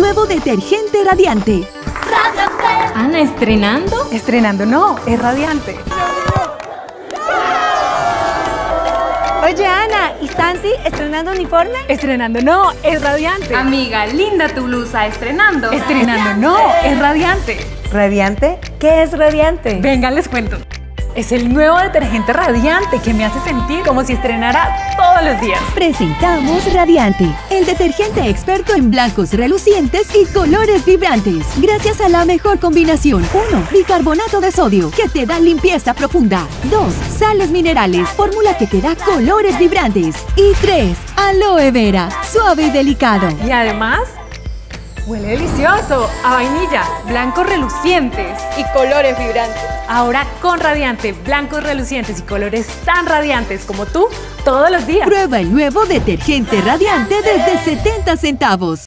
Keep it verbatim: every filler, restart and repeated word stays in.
nuevo detergente Radiante. ¡Radiante! ¿Ana, estrenando? Estrenando no, es Radiante. Oye, Ana, ¿y Santi estrenando uniforme? Estrenando no, es Radiante. Amiga, linda tu blusa, estrenando. Estrenando no, es Radiante. ¿Radiante? ¿Qué es Radiante? Vengan, les cuento. Es el nuevo detergente Radiante que me hace sentir como si estrenara todos los días. Presentamos Radiante, el detergente experto en blancos relucientes y colores vibrantes. Gracias a la mejor combinación. uno. Bicarbonato de sodio, que te da limpieza profunda. dos. Sales minerales, fórmula que te da colores vibrantes. Y tres. Aloe vera, suave y delicado. Y además, huele delicioso, a vainilla, blancos relucientes Y colores vibrantes. Ahora con Radiante, blancos relucientes y colores tan radiantes como tú, todos los días. Prueba el nuevo detergente Radiante desde setenta centavos.